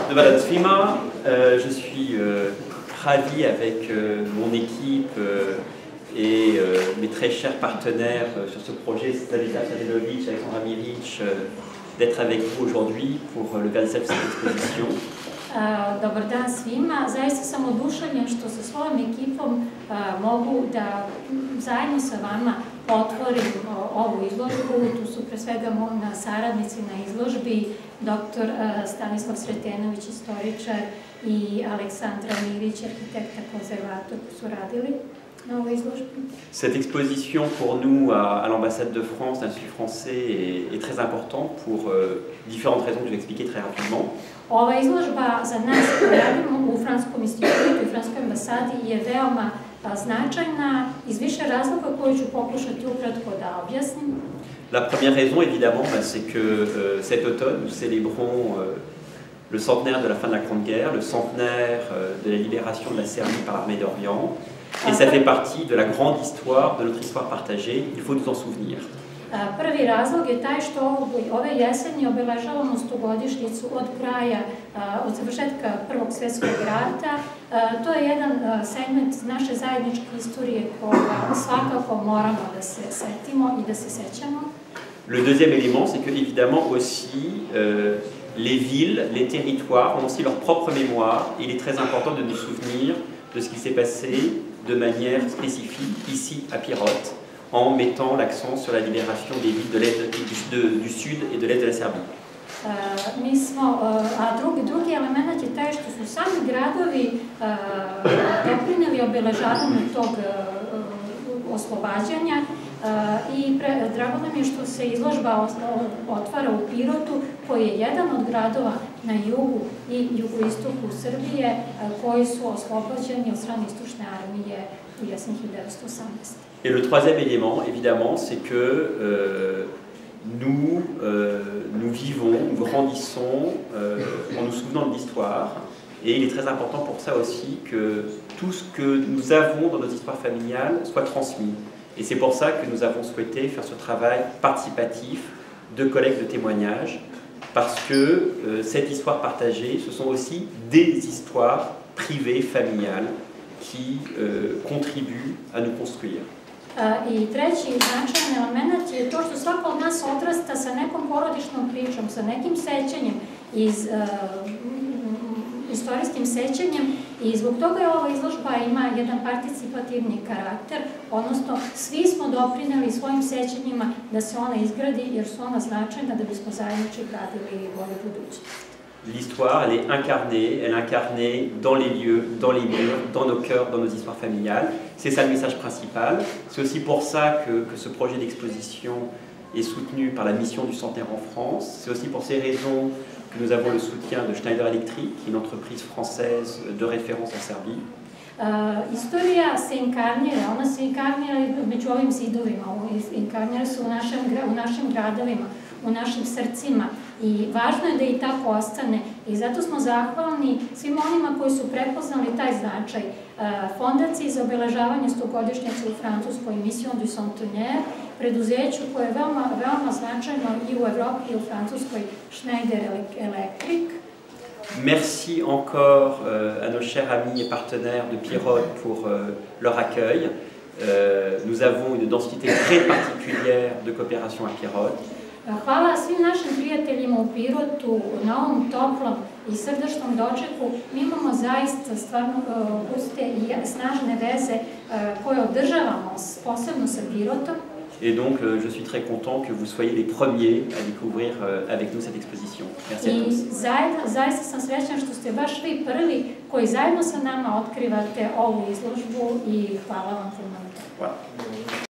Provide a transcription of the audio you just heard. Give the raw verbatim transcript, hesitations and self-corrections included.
Dobar dan svima, euh, je suis euh, ravi avec euh, mon équipe euh, et euh, mes très chers partenaires euh, sur ce projet, Stanislav Mladenovic, Alexandra Miric, euh, d'être avec vous aujourd'hui pour euh, le vernissage de cette exposition. Uh, dobar dan svima. Zaista sam oduševljen što sa svojom ekipom uh, mogu da zajedno sa vama otvorim uh, ovu izložbu. Tu su pre svega moji saradnici na izložbi, doktor uh, Stanislav Sretenović, istoričar, i Aleksandra Mirić, arhitekta, konzervator, koji su radili na ovoj izložbi. Cette exposition pour nous à, à l'ambassade de France, l'Institut français, est, est très importante pour euh, différentes raisons que je vais expliquer très rapidement. Ova izložba za nas koji radimo u Franskom institutu i Franskoj ambasadi je veoma a, značajna iz više razloga koje ću pokušati ukratko da objasnim. La première raison, évidemment, bah, c'est que euh, cet automne, nous célébrons euh, le centenaire de la fin de la Grande Guerre, le centenaire euh, de la libération de la Serbie par l'armée d'Orient, et ça fait partie de la grande histoire, de notre histoire partagée, il faut nous en souvenir. Prvi razlog je taj što ove jeseni obeležavamo stogodišnjicu od kraja, od završetka Prvog svjetskog rata. To je jedan segment naše zajedničke istorije koga svakako moramo da se setimo i da se sećamo. Le deuxième élément, c'est que évidemment aussi euh, les villes, les territoires ont aussi leur propre mémoire, et il est très important de nous souvenir de ce qui s'est passé de manière spécifique ici à Pirot, en mettant l'accent sur la libération des villes de l'est, du, de, du sud et de l'est de la Serbie. Uh, mi smo, uh, a drugi, drugi element je taj što su sami gradovi uh, doprineli obeležavanju tog uh, oslobađanja uh, i pre, drago nam je što se izložba otvara u Pirotu, koji je jedan od gradova na jugu i jugoistoku Srbije uh, koji su oslobođeni od strane istočne armije u jesen hiljadu devetsto osamnaeste. Et le troisième élément, évidemment, c'est que euh, nous, euh, nous vivons, nous grandissons euh, en nous souvenant de l'histoire. Et il est très important pour ça aussi que tout ce que nous avons dans notre histoire familiale soit transmis. Et c'est pour ça que nous avons souhaité faire ce travail participatif de collecte de témoignages, parce que euh, cette histoire partagée, ce sont aussi des histoires privées, familiales, qui euh, contribuent à nous construire. I treći značajan element je to što svako od nas odrasta sa nekom porodičnom pričom, sa nekim sećanjem, iz, uh, istorijskim sećanjem, i zbog toga je ova izložba ima jedan participativni karakter, odnosno svi smo doprineli svojim sećanjima da se ona izgradi jer su ona značajna da bismo zajednički gradili bolju budućnost. L'histoire, elle est incarnée, elle est incarnée dans les lieux, dans les murs, dans nos cœurs, dans nos histoires familiales. C'est ça le message principal. C'est aussi pour ça que, que ce projet d'exposition est soutenu par la mission du centenaire en France. C'est aussi pour ces raisons que nous avons le soutien de Schneider Electric, qui est une entreprise française de référence en Serbie. Uh, istorija se inkarnira, ona se inkarnira među ovim zidovima, inkarnira se u našem, u našim gradovima, u našim srcima, i važno je da i tako ostane, i zato smo zahvalni svim onima koji su prepoznali taj značaj. Fondaciji za obeležavanje stogodišnjice u Francuskoj, Mission du Centenaire, preduzeću koje je veoma, veoma značajno i u Evropi i u Francuskoj, Schneider Electric. Merci encore euh, à nos chers amis et partenaires de Pirot pour euh, leur accueil. Euh, nous avons une densité très particulière de coopération à Pirot. Hvala svim našim prijateljima u Pirotu na ovom toplom i srdačnom dočeku. Mi imamo zaista stvarno guste i snažne veze koje održavamo posebno sa Pirotom. Et donc, euh, je suis très content que vous soyez les premiers à découvrir euh, avec nous cette exposition. Merci à tous. I zajedno, zaista sam srećna što ste baš vi prvi koji zajedno sa nama otkrivate ovu izložbu i hvala vam puno. Voilà.